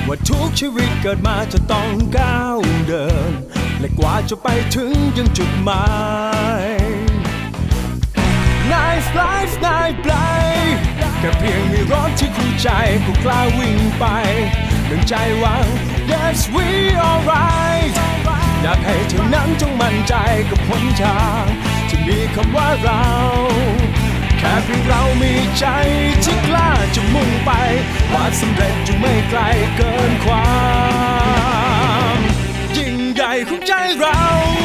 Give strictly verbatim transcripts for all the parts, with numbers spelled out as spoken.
ว่าทุกชีวิตเกิดมาจะต้องก้าวเดินและกว่าจะไปถึงยังจุดหมาย Nice life nice life แค่เพียงมีรถที่คู่ใจก็กล้าวิ่งไปดังใจหวัง Yes we alright อยากให้เธอนั้นจงมั่นใจกับหนทางที่มีคำว่าเราแค่เพียงเรามีใจที่กล้าจะมุ่งไปความสำเร็จอยู่ไม่ไกลเกินความยิ่งใหญ่ของใจเรา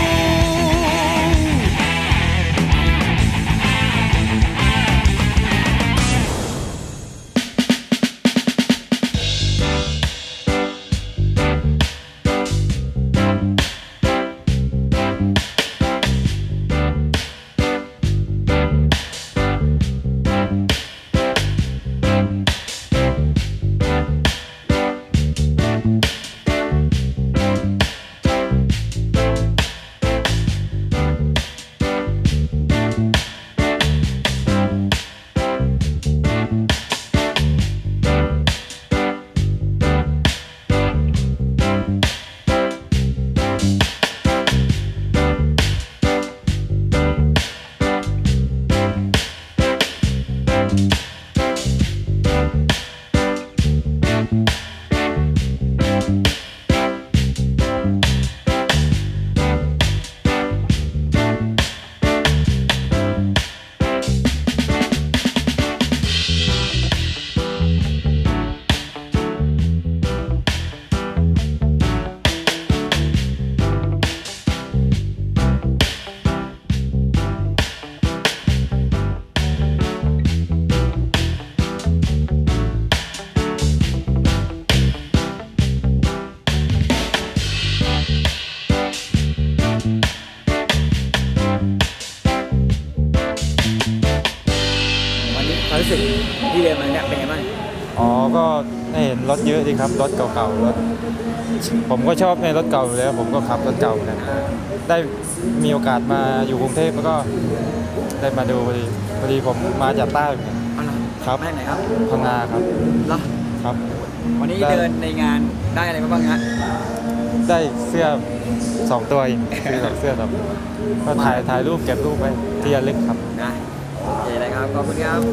รู้สึกที่เดินมาเนี่ยเป็นไงบ้างอ๋อก็ได้เห็นรถเยอะดีครับรถเก่าๆรถผมก็ชอบในรถเก่าอยู่แล้วผมก็ขับรถเก่านะได้มีโอกาสมาอยู่กรุงเทพแล้วก็ได้มาดูพอดีพอดีผมมาจากใต้ครับไหนครับพังงาครับเหรอครับวันนี้เดินในงานได้อะไรมาบ้างฮะได้เสื้อสองตัวเสื้อเสื้อครับก็ถ่ายถ่ายรูปเก็บรูปไว้ที่ระลึกครับนะโอเคเลยครับขอบคุณครับ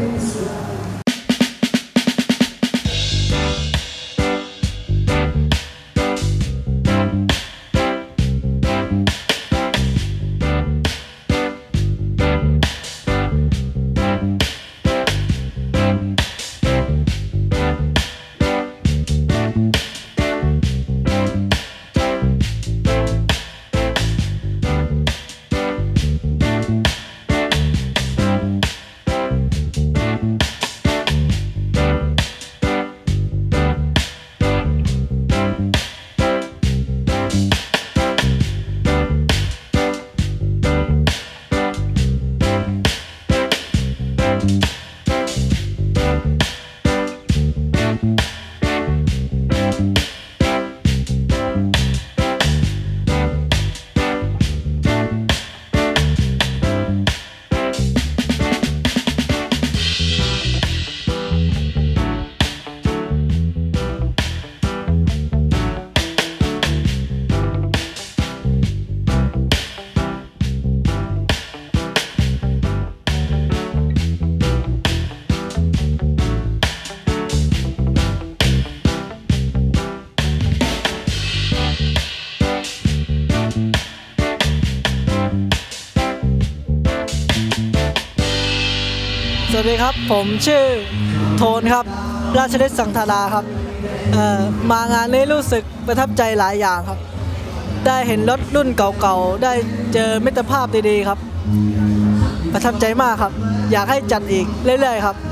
สวัสดีครับผมชื่อโทนครับราชเดชสังธาราครับมางานนี้รู้สึกประทับใจหลายอย่างครับได้เห็นรถรุ่นเก่าๆได้เจอมิตรภาพดีๆครับประทับใจมากครับอยากให้จัดอีกเรื่อยๆครับ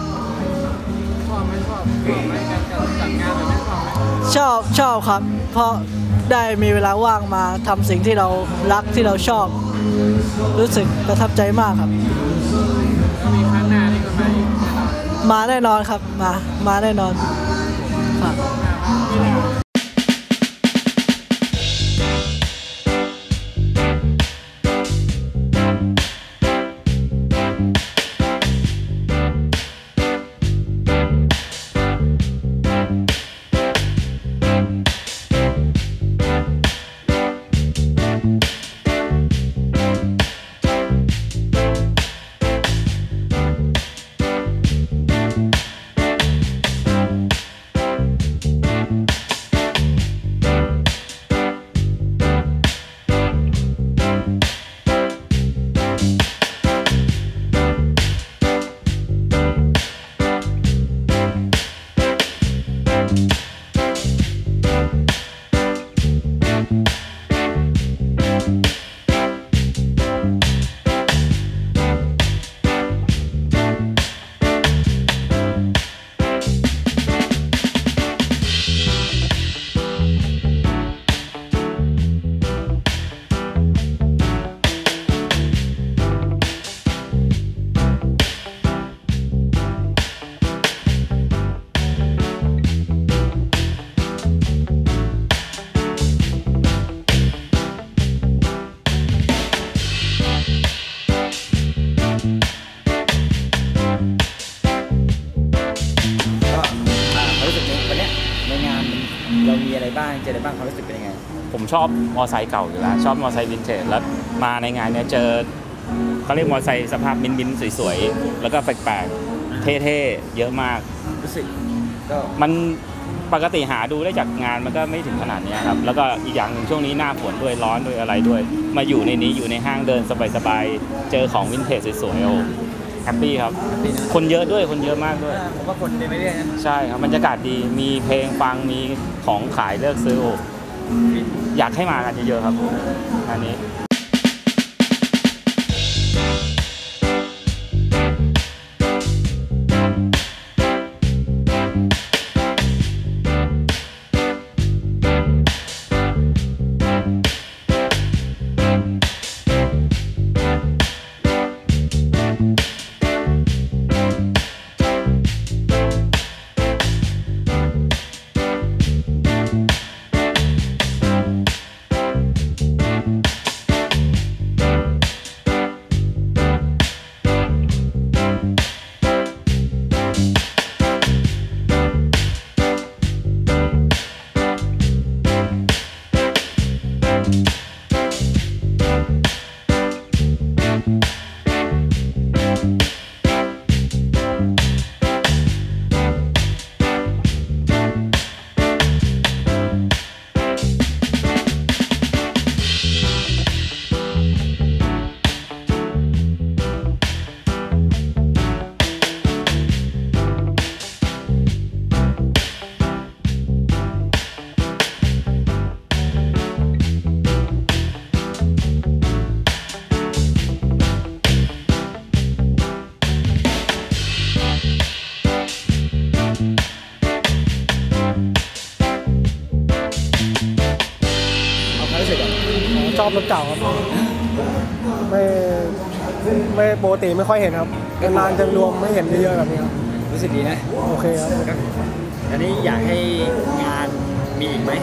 ชอบชอบครับเพราะได้มีเวลาว่างมาทำสิ่งที่เรารักที่เราชอบรู้สึกประทับใจมากครับมีครั้งหน้านี่ก็มาแน่นอนครับมามาแน่นอนครับชอบมอไซค์เก่าอยู่แล้วชอบมอไซค์วินเทจแล้วมาในงานเนี้ยเจอเขาเรียกมอไซค์สภาพบินบินๆสวยๆแล้วก็แปลกๆเท่ๆเยอะมากรู้สึกก็มันปกติหาดูได้จากงานมันก็ไม่ถึงขนาดนี้ครับแล้วก็อีกอย่างหนึ่งช่วงนี้หน้าฝนด้วยร้อนด้วยอะไรด้วย มาอยู่ในนี้อยู่ในห้างเดินสบายๆเจอของวินเทจสวยๆโอ้แฮปปี้ครับคนเยอะด้วยคนเยอะมากด้วยผมว่าคนเดินไปเรื่อยนะใช่ครับบรรยากาศดีมีเพลงฟังมีของขายเลือกซื้อโอ้อยากให้มากันเยอะๆครับอันนี้ชอบรถเก่าครับไม่ไม่ปกติไม่ค่อยเห็นครับนานๆจะรวมไม่เห็นเยอะๆแบบนี้ครับรู้สึกดีนะโอเคครับก็อันนี้อยากให้งานมีอีกไหม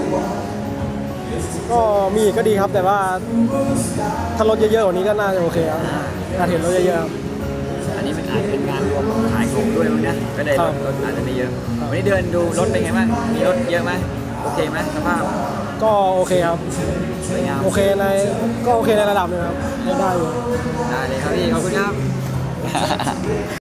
ก็มีอีกก็ดีครับแต่ว่าถ้ารถเยอะๆกว่านี้ก็น่าจะโอเคครับอยากเห็นรถเยอะๆครับอันนี้มันอาจจะเป็นงานรวมขายของด้วยมั้งนะก็ได้รถรถอาจจะไม่เยอะวันนี้เดินดูรถเป็นไงบ้างมีรถเยอะไหมโอเคไหมสภาพก็โอเคครับสวยงามโอเคในก็โอเคในระดับหนึงครับได้อยู่ได้เลยครับพี่ขอบคุณครับ